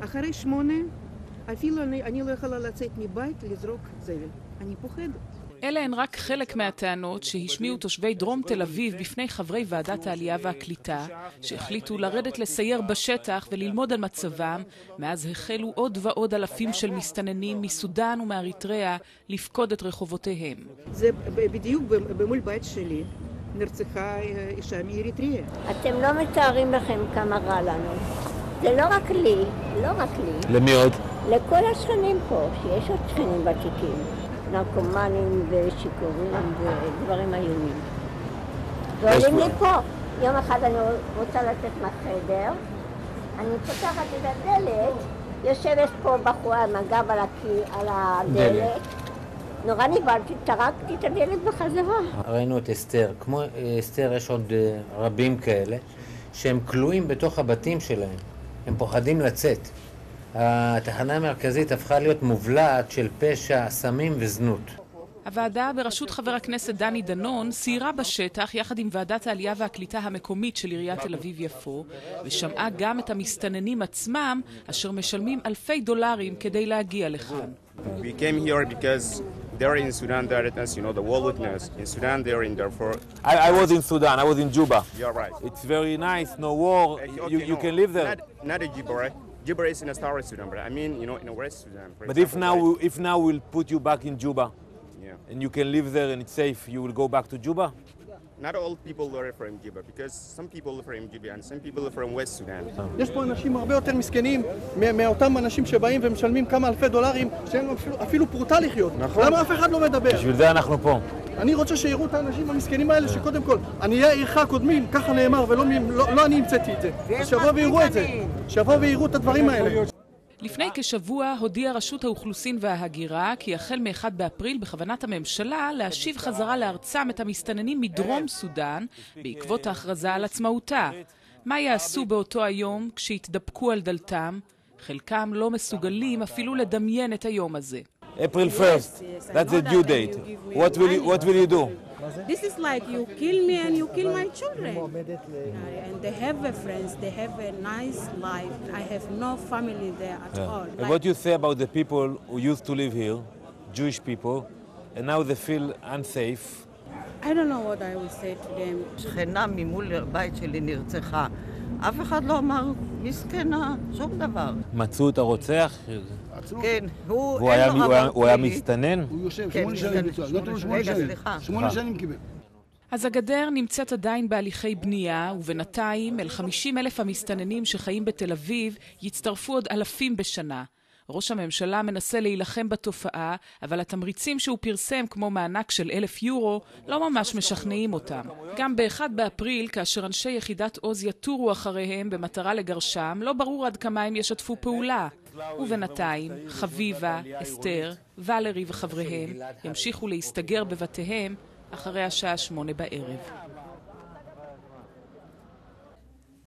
אחרי 8, אפילו אני לא יכולה לצאת מבית לזרוק זבל. אני פוחדת. אלה הן רק חלק מהטענות שהשמיעו תושבי דרום תל אביב בפני חברי ועדת העלייה והקליטה, שהחליטו לרדת לסייר בשטח וללמוד על מצבם, מאז החלו עוד ועוד אלפים של מסתננים מסודן ומאריתריאה לפקוד את רחובותיהם. זה בדיוק במול בית שלי נרצחה אישה מאריתריאה. אתם לא מתארים לכם כמה רע לנו. זה לא רק לי, לא רק לי. למי עוד? לכל השכנים פה, שיש עוד שכנים ותיקים. נרקומנים ושיכורים ודברים איומים. ועולים לי פה. יום אחד אני רוצה לצאת מהחדר, אני פותחת את הדלת, יושבת פה בחורה עם הגב על הדלת. נורא נבלתי, טרקתי את הדלת בחזרה. ראינו את אסתר. כמו אסתר יש עוד רבים כאלה, שהם כלואים בתוך הבתים שלהם. הם פוחדים לצאת. התחנה המרכזית הפכה להיות מובלעת של פשע, סמים וזנות. הוועדה בראשות חבר הכנסת דני דנון סיירה בשטח יחד עם ועדת העלייה והקליטה המקומית של עיריית תל אביב-יפו, ושמעה גם את המסתננים עצמם אשר משלמים אלפי דולרים כדי להגיע לכאן. We came here because they're in Sudan, as you know, the wall witness. In Sudan, they're in Darfur. I was in Sudan. I was in Juba. You're right. It's very nice. No war. You can live there. Not a Juba, right? Juba is in a South Sudan, but I mean, you know, in the West Sudan. But if now we'll put you back in Juba, and you can live there and it's safe, you will go back to Juba? Not all people are from Juba, because some people are from Juba and some people are from West Sudan. יש פה אנשים הרבה יותר מסכנים מאותם אנשים שבאים ומשלמים כמה אלפי דולרים, שאין לו אפילו פרוטה לחיות. למה אף אחד לא מדבר? בשביל זה אנחנו פה. אני רוצה שיראו את האנשים המסכנים האלה שקודם כל, עניי עירך קודמים, ככה נאמר, ולא אני המצאתי את זה. שיבואו ויראו את זה. שיבואו ויראו את הדברים האלה. לפני כשבוע הודיעה רשות האוכלוסין וההגירה כי החל מ-1 באפריל בכוונת הממשלה להשיב חזרה לארצם את המסתננים מדרום סודן בעקבות ההכרזה על עצמאותה. מה יעשו באותו היום כשיתדפקו על דלתם? חלקם לא מסוגלים אפילו לדמיין את היום הזה. April 1st, that's the due date. What will you do? This is like you kill me and you kill my children. And they have friends, they have a nice life. I have no family there at all. And what do you say about the people who used to live here, Jewish people, and now they feel unsafe? I don't know what I will say to them. שכנה ממול בית שלי נרצחה. אף אחד לא אמר מסכנה, שום דבר. מצאו את הרוצח? כן, הוא היה מסתנן? הוא יושב 8 שנים ביצוע, לא תראו 8 שנים. 8 שנים קיבל. אז הגדר נמצאת עדיין בהליכי בנייה, ובינתיים אל 50,000 המסתננים שחיים בתל אביב יצטרפו עוד אלפים בשנה. ראש הממשלה מנסה להילחם בתופעה, אבל התמריצים שהוא פרסם כמו מענק של 1,000 יורו לא ממש משכנעים אותם. גם ב-1 באפריל, כאשר אנשי יחידת עוז יתורו אחריהם במטרה לגרשם, לא ברור עד כמה הם ישתפו פעולה. ובינתיים, חביבה, אסתר, ולרי וחבריהם ימשיכו להסתגר בבתיהם אחרי השעה 8 בערב.